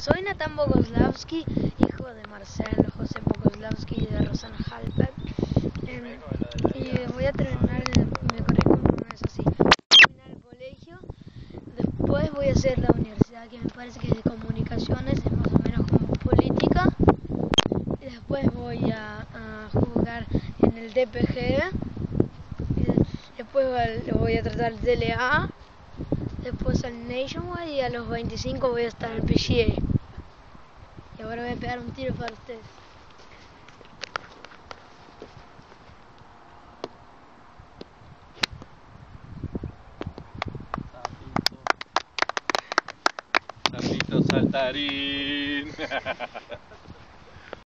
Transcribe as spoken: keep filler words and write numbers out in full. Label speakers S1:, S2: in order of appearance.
S1: Soy Natán Bogoslavski, hijo de Marcelo José Bogoslavski y de Rosana Halper. Eh, y voy a terminar el, mi currículum, es así. Voy a terminar el colegio, después voy a hacer la universidad, que me parece que es de comunicaciones, es más o menos como política. Y después voy a, a jugar en el D P G. Y después voy a tratar el D L A. Después al Nationwide y a los veinticinco voy a estar en el P G A. Y ahora voy a pegar un tiro para ustedes.
S2: Sapito saltarín.